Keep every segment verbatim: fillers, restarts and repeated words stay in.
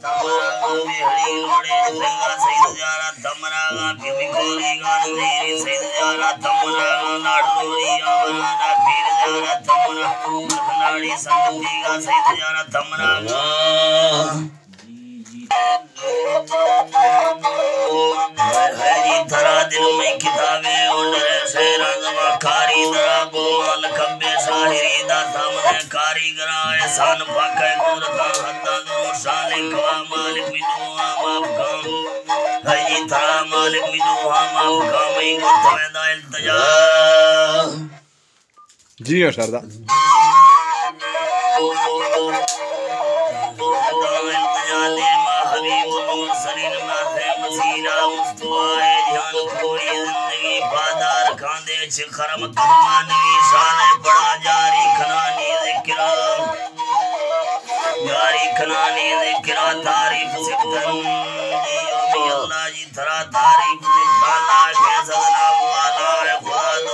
तमरा बिहड़ी लोड़े संगा सईद जारा तमरा बिमी कोली गांधी सईद जारा तमरा नाडोरी आमरा पीर जारा तमरा नाड़ी संगती का सईद जारा तमरा हरी धरा दिल में किताबें उड़े शेरा कारी दरा गोमाल कब्बे साहिरी दाता मने कारीगरा एहसान पाके गुरता हद्दा दो शान कवा मालिक मिदो माफ काम हरी धरा मालिक मिदो माफ काम ही गोतवेदा इल्तिजा जी हां सरदा इल्तिजा दे हबीबुल सलीम नाथे मसीना मुस्तवाए ध्यान कोड़ी जिंदगी बादार खांदे शिखरम कमानवी शान बड़ा जारी खनानी जिक्रा जारी खनानी जिक्रा तारीफ सिब्तन जी अल्लाह जी धरा तारीफ ताला फैसला वाला है खुदा दो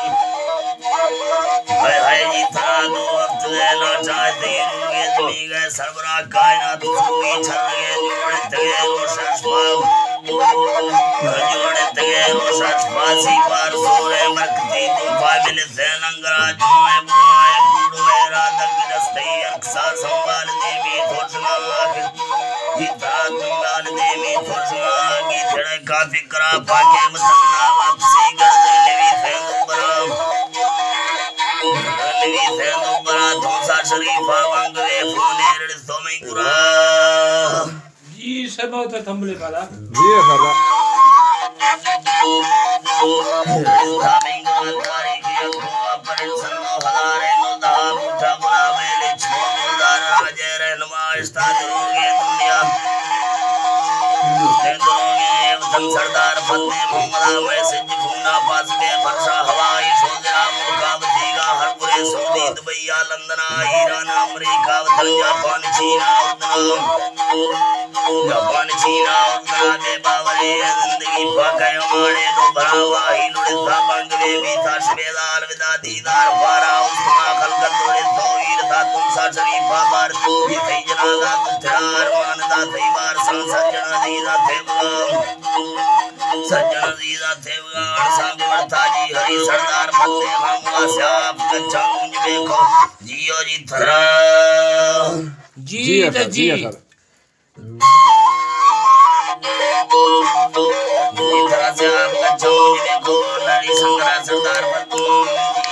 वक्त हाय हाय जी धरा दो वक्त ना चाहते रूगे जमी गए सरबरा कायनात कोई छल गए जोड़ते गए रोशन स्वाब जोड़ते गए रोशन फांसी पार सोरे मरकती तो फामिल ज़ैनंगरा जोए बोए कूड़ो इरादा की दस्ते अक्सा संभाल दे में थोड़ना जीता संभाल दे में थोड़ना की थड़े काफी करा पाके मसन्ना वापसी कर दे लेवी फैंदो बरा लेवी फैंदो बरा धोसा शरीफा वांगवे फोने रड़ो में गुरा जी सब तो थंबले पाला जी सरदा सरदार फतेह मोहम्मद मैसेज खूना पास के फरसा हवाई सोजा मुकाबतीगा हर पूरे Saudi Dubai London Iran America Japan चीना जापान चीना दे बावरे जिंदगी पाके मारे नो भरावा ही लुड़ता बंगवे भी था शबेदार विदा दीदार पारा उस्मा खलकत तोड़े तौहीद था तुम सा शरीफा बार तू भी थे जनादा तुझार मानदा थे बार सांसद जना दीदा थे सज्जन दीदा थे बगाड़ साहब वर्ता जी हरी सरदार फतेह मामला साहब कच्चा मुंज देखो जियो जी थरा जी जी त जी सर जी थरा साहब कच्चा मुंज देखो नारी संगरा सरदार फतेह